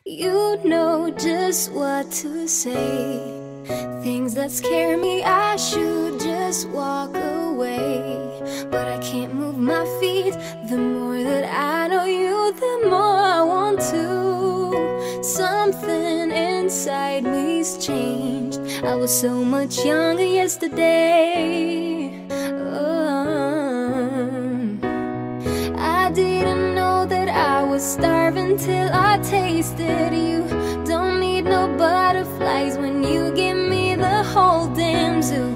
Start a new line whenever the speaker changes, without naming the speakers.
You know just what to say. Things that scare me, I should just walk away. But I can't move my feet. The more that I know you, the more I want to. Something inside me's changed. I was so much younger yesterday. I didn't know that I was starving till I tasted you. Don't need no butterflies when you give me the whole damn zoo.